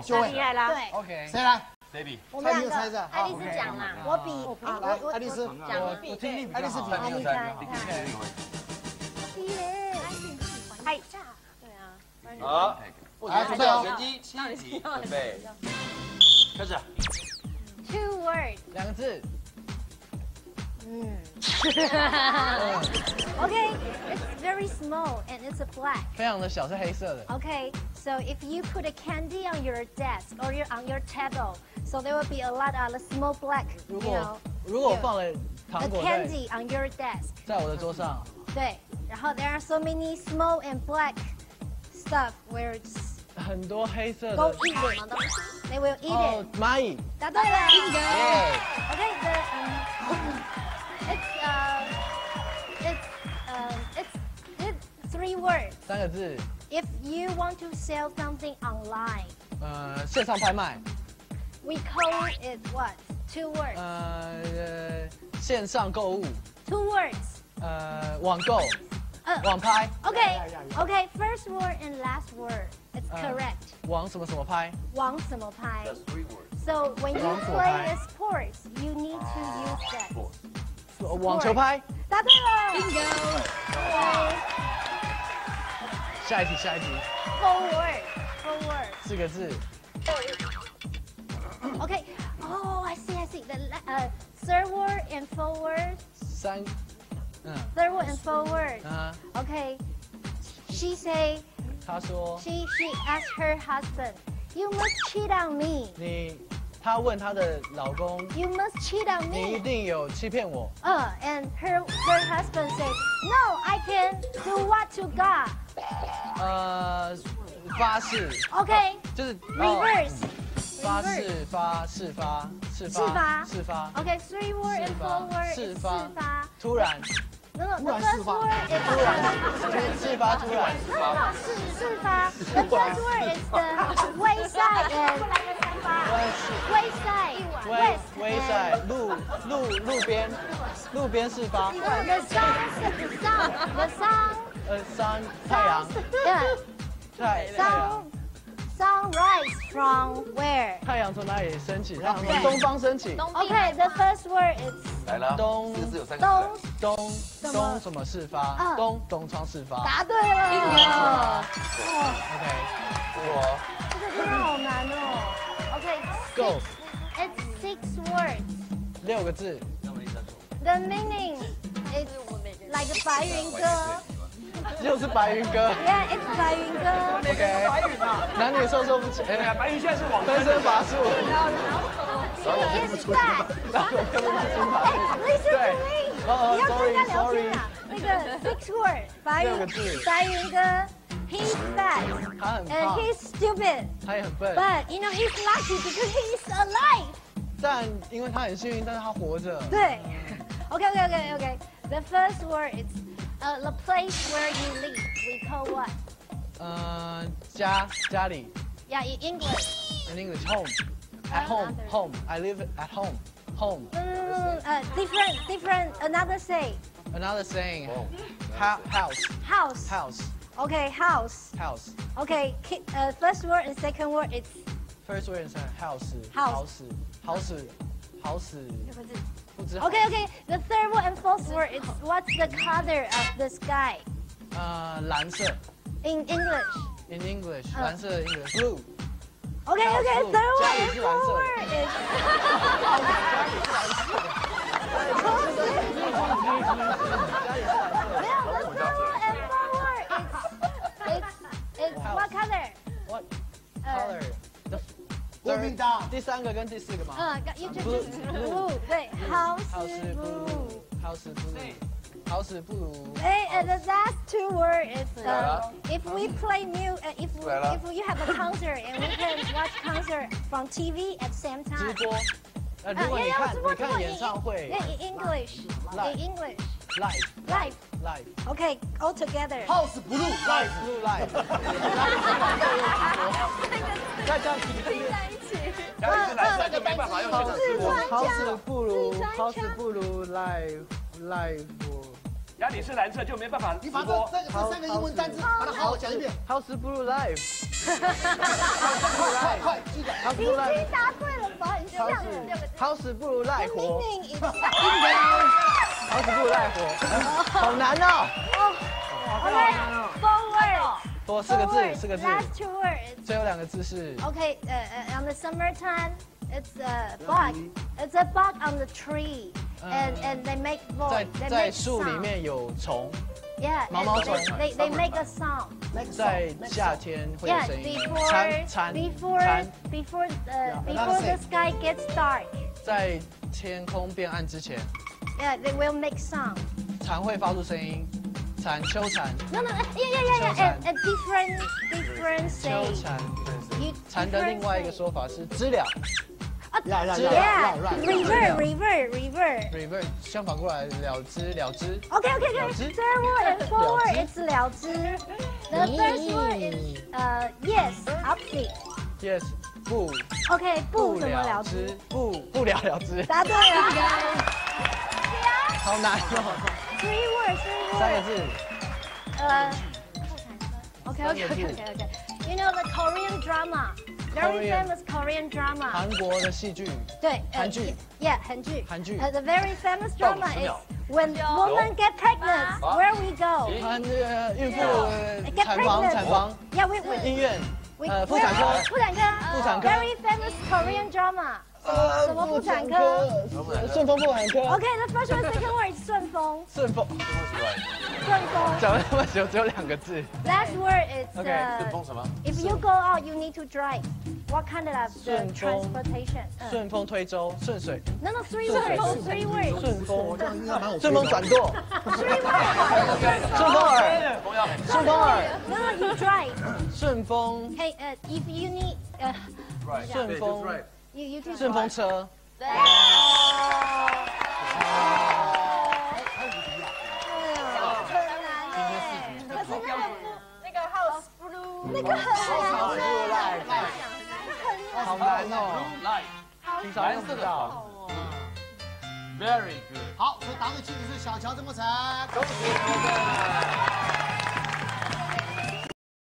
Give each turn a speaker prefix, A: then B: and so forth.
A: 9位，
B: 厉害啦。
C: 对，
D: OK，
A: 谁来？
E: 谁比？
C: 我们两个，
A: 猜一下，
B: 爱丽丝讲啦，
C: 我比
A: 来，爱丽丝，
B: 讲
D: 我听力比较好。
C: 爱丽丝
B: 嗨，
C: 对啊，
E: 好，
A: 来准备哦，
E: 拳击7级，准备，开始。
C: 2 words，
D: 2个字。
C: Okay, it's very small and it's a black.
D: 非常的小，是黑色的。
C: Okay, so if you put a candy on your desk or on your table, so there will be a lot of small black,
D: 如
C: you
D: 果
C: know,
D: 如果我放了
C: the
D: 糖果在
C: candy on your desk.
D: 在我的桌上，
C: 对，然后 there are so many small and black stuff where it's
D: 很多黑色
C: go
D: 的。
C: eat it. They will eat
D: 哦
C: it.
D: 蚂蚁。
C: 答对了。
D: 耶。
C: Okay, it's 3 words.
D: 3个字。
C: If you want to sell something online,
D: 线上拍卖。
C: we call it what? 2 words.
D: 线上购物。
C: 2 words.
D: 网购。网拍。
C: Okay, first word and last word. It's correct.
D: 网什么什么拍。
C: 网什么拍?
E: That's 3 words.
C: So when you
D: 网什么
C: play
D: 拍？
C: a sports, you need to use that.
D: 网球拍。
C: 答对了。Bingo. Okay.
D: 下一题，下一题。
C: 4 words.
D: 4个字。
C: Okay. Oh, I see. The third word and 4 words. 3rd word and 4 words. Okay. She say.
D: 她说。
C: She asked her husband, "You must cheat on me."
D: 她问她的老公。
C: You must cheat on
D: 你一
C: me.
D: 定有欺骗我。
C: And her husband said, "No, I can do what to God."
D: 发誓。
C: Okay.
D: 就是
C: Reverse.
D: 发誓发事发事发。
C: Okay, 3 word and 4 word.
D: 事
C: It's
D: 发。
C: 事发.
D: 突然。
C: No, the first word is
D: 突然。事发突然。
C: No, 事发. The first word is the wayside and wayside.
D: 微赛路边事发。
C: The sun.
D: 太阳。
C: Yeah.
D: 太阳。
C: Sunrise from where?
D: 太阳从哪里升起？太阳从东方升起。
C: Okay, the first word is
E: 来了，
D: 东
E: 4个字有3个字。
D: 东什么事发？东窗事发。
C: 答对了。
D: OK，
E: 我
C: 这个真的好难哦。Okay,
D: Go.
C: It's 6 words.
D: 6个字。
C: The meaning is like a 白云歌。
D: 又是白云歌。
C: Yeah, it's 白云歌。
D: OK， 男女授受不亲。哎，白云现在是往分身乏术。
C: It's that. Listen to me. 你要跟他聊天啊。那个 6 word 白云歌。He's fat
D: 他很
C: and
D: 胖，
C: he's stupid.
D: 他也很笨。
C: But you know he's lucky because he's alive.
D: 但因为他很幸运，但是他活着。
C: 对。Okay. The first word is the place where you live. We call what?
D: 家里。
C: Yeah, in English.
D: In English, home. At home. I live at home. Home.
C: Different. Another say.
D: Another saying. House.
C: House. Okay, house. Okay, first word and second word is.
D: First word is house. 不知。
C: Okay. The third word and fourth word is what's the color of the sky?
D: 蓝色。
C: In English.
D: In English, 蓝色 English blue.
C: Okay. Third word and
D: 家里是蓝
C: fourth
D: 色的。
C: word is. 没有 the third word and fourth word is what color?
D: What color?
A: 国民党。
D: 第3个跟第4个嘛。
C: blue 对 house blue.
D: House blue.
C: And the last 2 words is if we play if you have a concert and we can watch concert from TV at the same
D: 直
C: time.
D: 播。如果你看演唱会。
C: In English.
D: Live.
C: Okay, all together.
A: House blue life.
D: Blue live. 再这样子看。
E: 家里是蓝色就没办法用现场直播。
D: House不如 live。
E: 家里是蓝色就没办法直
A: 你把
E: 播。
A: 这3个英文单词把它好好讲一遍。
D: House blue live。
A: 快记
C: 已经答对了吧？你这样子。
D: 好死不如赖活，
C: Meaning is
D: 好死不如赖活，好难哦。
C: OK，forward。
D: 多四个字，四个字。
C: Last 2 words。
D: 最后2个字是
C: Okay, on the summertime, it's a bug. It's a bug on the tree, and they make voice.
D: 在树里面有虫，
C: Yeah,
D: 毛毛虫。
C: they make a sound.
D: 在夏天会有
C: Yeah,
D: 声音。
C: before the sky gets dark.
D: 在天空变暗之前，
C: Yeah, they will make sound.
D: 蝉会发出声音，秋蝉。
C: No, yeah. And different
D: 秋
C: say.
D: 蝉，
C: You
D: 蝉的另外一个说法是知了
C: Yeah, river.
D: ，river 相反过来了知。
C: Okay. Third word and forward, it's 了知. The first word is yes, opposite.
D: yes 不
C: OK, 不怎么了知？
D: 不了之，
C: 答对了。
D: 好难哦。
C: Three words.
D: 3个字，
C: Okay. You know the Korean drama, very famous Korean drama.
D: 韩国的戏剧，
C: 对，
D: 韩剧。
C: Yeah, 韩剧. The very famous drama is when women get pregnant. Where we go?
D: 孕妇
C: Get
D: 产
C: pregnant.
D: 房，
C: Yeah,
D: 医院，
C: we
D: 妇产科
C: Very famous Korean drama. 什么妇产科？
D: 顺丰妇产科。
C: Okay, the first one, second word is 顺丰。
D: 顺丰。讲了那么久，只有2个字。
C: Last word is
E: 顺丰什么？
C: if you go out, you need to drive. What kind of
D: 顺丰
C: transportation?
D: 顺风推舟，顺水。
C: No, 3 words. 3 words.
D: 顺风，
A: 这样应该蛮有。
D: 顺风转舵。
C: 3 words.
D: 顺风耳，顺风耳。
C: No, you drive.
D: 顺风，
C: Hey, if you need,
D: 顺风，
C: you do.
D: 顺风车。
C: 对。可是那个 house blue 那个很难，
D: 好难哦，平常
E: 蓝
D: 用不到。
E: 色的好 ，very good。
A: 好，所以答对其实是小乔郑国成。
E: 恭喜你们！